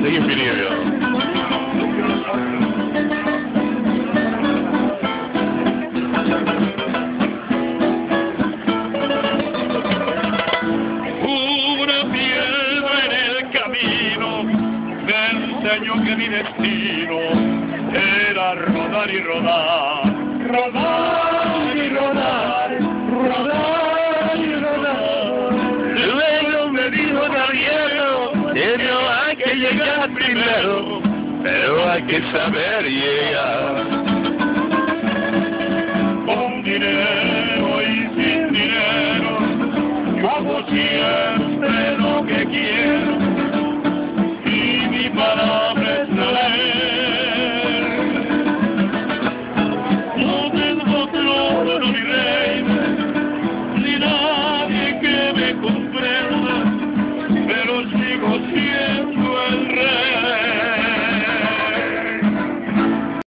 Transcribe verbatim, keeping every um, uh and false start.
de infinito. Una piedra en el camino me enseñó que mi destino era rodar y rodar, rodar y rodar, rodar y rodar. Luego me dijo Gabriel que no hay que llegar primero, pero hay que saber llegar. Con dinero y sin dinero, yo hago siempre lo que quiero, y mi palabra es la ley. No tengo trono ni reina, ni nadie que me comprenda, pero sigo siendo